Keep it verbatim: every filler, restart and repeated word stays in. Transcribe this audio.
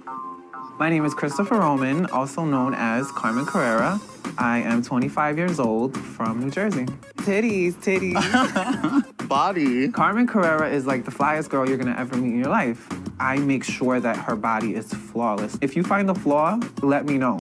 My name is Christopher Roman, also known as Carmen Carrera. I am twenty-five years old from New Jersey. Titties, titties. Body. Carmen Carrera is like the flyest girl you're gonna ever meet in your life. I make sure that her body is flawless. If you find a flaw, let me know.